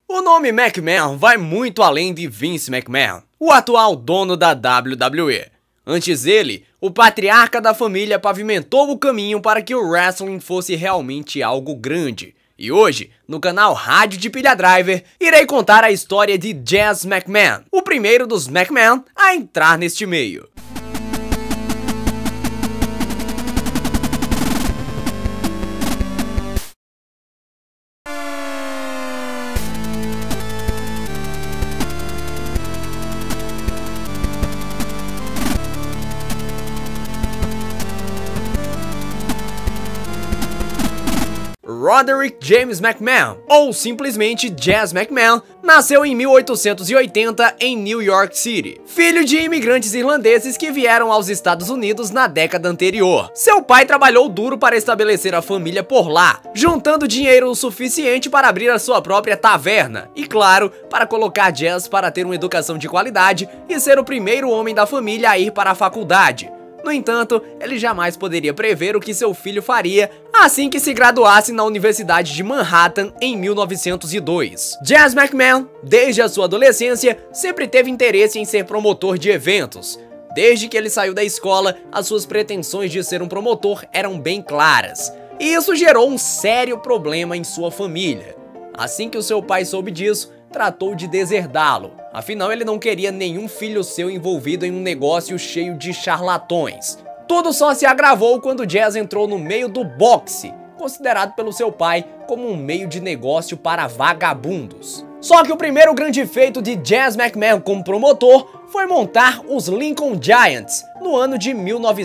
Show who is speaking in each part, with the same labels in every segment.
Speaker 1: O nome McMahon vai muito além de Vince McMahon, o atual dono da WWE. Antes dele, o patriarca da família pavimentou o caminho para que o wrestling fosse realmente algo grande. E hoje, no canal Rádio de Pilha Driver, irei contar a história de Jazz McMahon, o primeiro dos McMahon a entrar neste meio. Roderick James McMahon, ou simplesmente Jazz McMahon, nasceu em 1880 em New York City, filho de imigrantes irlandeses que vieram aos Estados Unidos na década anterior. Seu pai trabalhou duro para estabelecer a família por lá, juntando dinheiro o suficiente para abrir a sua própria taverna e, claro, para colocar Jazz para ter uma educação de qualidade e ser o primeiro homem da família a ir para a faculdade. No entanto, ele jamais poderia prever o que seu filho faria assim que se graduasse na Universidade de Manhattan em 1902. Jazz McMahon, desde a sua adolescência, sempre teve interesse em ser promotor de eventos. Desde que ele saiu da escola, as suas pretensões de ser um promotor eram bem claras. E isso gerou um sério problema em sua família. Assim que o seu pai soube disso, tratou de deserdá-lo. Afinal, ele não queria nenhum filho seu envolvido em um negócio cheio de charlatões. Tudo só se agravou quando Jazz entrou no meio do boxe, considerado pelo seu pai como um meio de negócio para vagabundos. Só que o primeiro grande feito de Jazz McMahon como promotor foi montar os Lincoln Giants no ano de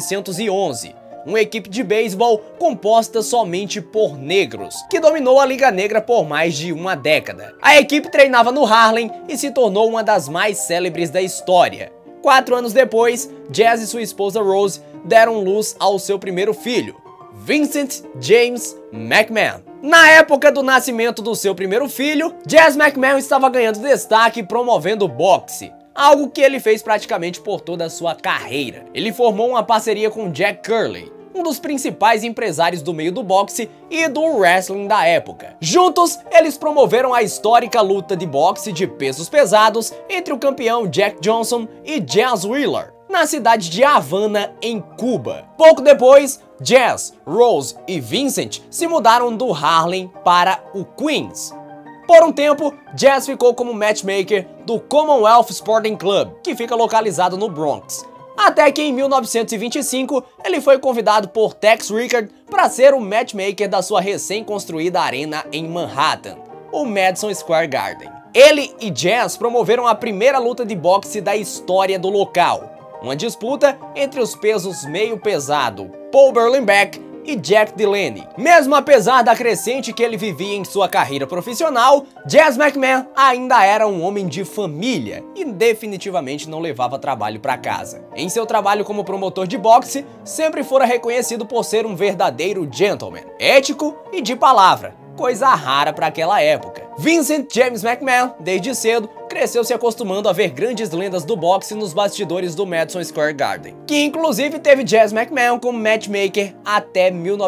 Speaker 1: 1911. Uma equipe de beisebol composta somente por negros, que dominou a Liga Negra por mais de uma década. A equipe treinava no Harlem e se tornou uma das mais célebres da história. 4 anos depois, Jazz e sua esposa Rose deram luz ao seu primeiro filho, Vincent James McMahon. Na época do nascimento do seu primeiro filho, Jazz McMahon estava ganhando destaque promovendo boxe, algo que ele fez praticamente por toda a sua carreira. Ele formou uma parceria com Jack Curley, um dos principais empresários do meio do boxe e do wrestling da época. Juntos, eles promoveram a histórica luta de boxe de pesos pesados entre o campeão Jack Johnson e Jazz Wheeler, na cidade de Havana, em Cuba. Pouco depois, Jazz, Rose e Vincent se mudaram do Harlem para o Queens. Por um tempo, Jazz ficou como matchmaker do Commonwealth Sporting Club, que fica localizado no Bronx. Até que em 1925, ele foi convidado por Tex Rickard para ser o matchmaker da sua recém-construída arena em Manhattan, o Madison Square Garden. Ele e Jazz promoveram a primeira luta de boxe da história do local, uma disputa entre os pesos meio pesado Paul Berlingbeck e Jack Delaney. Mesmo apesar da crescente que ele vivia em sua carreira profissional, Jazz McMahon ainda era um homem de família e definitivamente não levava trabalho para casa. Em seu trabalho como promotor de boxe, sempre fora reconhecido por ser um verdadeiro gentleman, ético e de palavra, coisa rara para aquela época. Vincent James McMahon, desde cedo, cresceu se acostumando a ver grandes lendas do boxe nos bastidores do Madison Square Garden, que inclusive teve Jazz McMahon como matchmaker até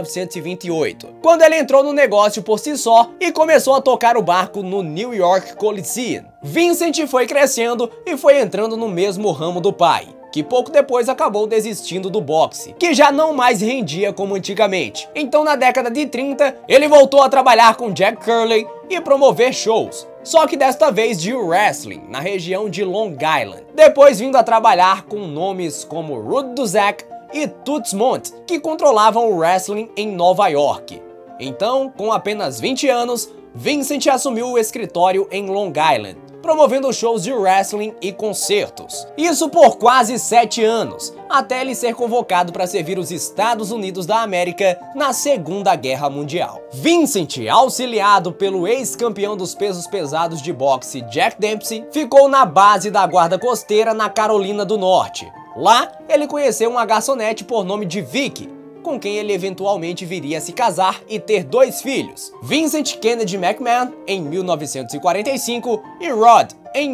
Speaker 1: 1928, quando ele entrou no negócio por si só e começou a tocar o barco no New York Coliseum. Vincent foi crescendo e foi entrando no mesmo ramo do pai, que pouco depois acabou desistindo do boxe, que já não mais rendia como antigamente. Então, na década de 30, ele voltou a trabalhar com Jack Curley e promover shows, só que desta vez de wrestling, na região de Long Island, depois vindo a trabalhar com nomes como Rude Duzak e Toots Mondt, que controlavam o wrestling em Nova York. Então, com apenas 20 anos, Vincent assumiu o escritório em Long Island, promovendo shows de wrestling e concertos. Isso por quase 7 anos, até ele ser convocado para servir os Estados Unidos da América na Segunda Guerra Mundial. Vincent, auxiliado pelo ex-campeão dos pesos pesados de boxe Jack Dempsey, ficou na base da guarda costeira na Carolina do Norte. Lá, ele conheceu uma garçonete por nome de Vicky, com quem ele eventualmente viria a se casar e ter 2 filhos, Vincent Kennedy McMahon, em 1945, e Rod, em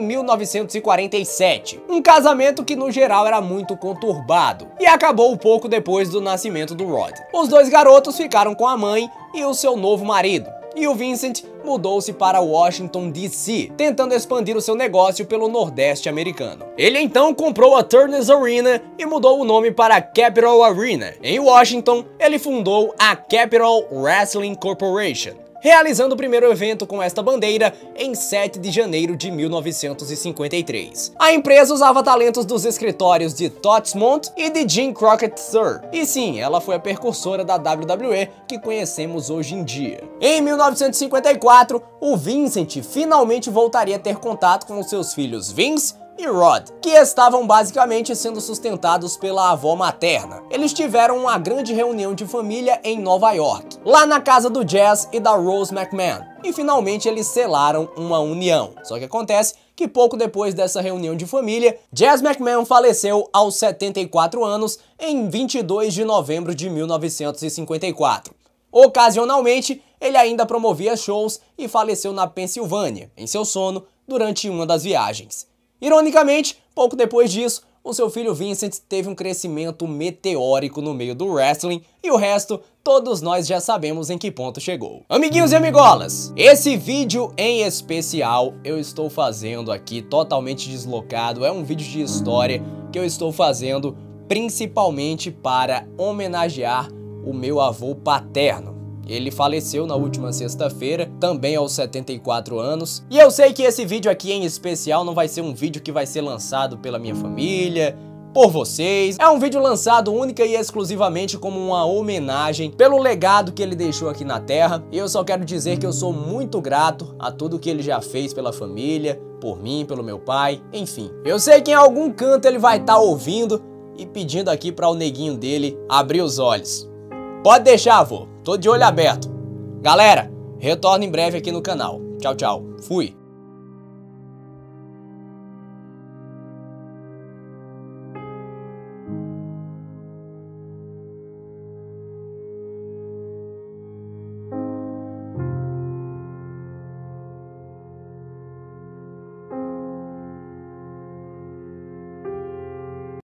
Speaker 1: 1947. Um casamento que no geral era muito conturbado, e acabou pouco depois do nascimento do Rod. Os 2 garotos ficaram com a mãe e o seu novo marido, e o Vincent mudou-se para Washington, D.C., tentando expandir o seu negócio pelo Nordeste americano. Ele então comprou a Turner's Arena e mudou o nome para Capital Arena. Em Washington, ele fundou a Capital Wrestling Corporation, realizando o primeiro evento com esta bandeira em 7 de janeiro de 1953. A empresa usava talentos dos escritórios de Todd Mont e de Jim Crockett Sr. E sim, ela foi a precursora da WWE que conhecemos hoje em dia. Em 1954, o Vincent finalmente voltaria a ter contato com os seus filhos Vince e Rod, que estavam basicamente sendo sustentados pela avó materna. Eles tiveram uma grande reunião de família em Nova York, lá na casa do Jazz e da Rose McMahon, e finalmente eles selaram uma união. Só que acontece que pouco depois dessa reunião de família, Jazz McMahon faleceu aos 74 anos em 22 de novembro de 1954. Ocasionalmente, ele ainda promovia shows e faleceu na Pensilvânia, em seu sono, durante uma das viagens. Ironicamente, pouco depois disso, o seu filho Vincent teve um crescimento meteórico no meio do wrestling e o resto, todos nós já sabemos em que ponto chegou. Amiguinhos e amigolas, esse vídeo em especial eu estou fazendo aqui totalmente deslocado, é um vídeo de história que eu estou fazendo principalmente para homenagear o meu avô paterno. Ele faleceu na última sexta-feira, também aos 74 anos. E eu sei que esse vídeo aqui em especial não vai ser um vídeo que vai ser lançado pela minha família, por vocês. É um vídeo lançado única e exclusivamente como uma homenagem pelo legado que ele deixou aqui na Terra. E eu só quero dizer que eu sou muito grato a tudo que ele já fez pela família, por mim, pelo meu pai, enfim. Eu sei que em algum canto ele vai estar ouvindo e pedindo aqui para o neguinho dele abrir os olhos. Pode deixar, avô. Tô de olho aberto. Galera, retorno em breve aqui no canal. Tchau, tchau. Fui.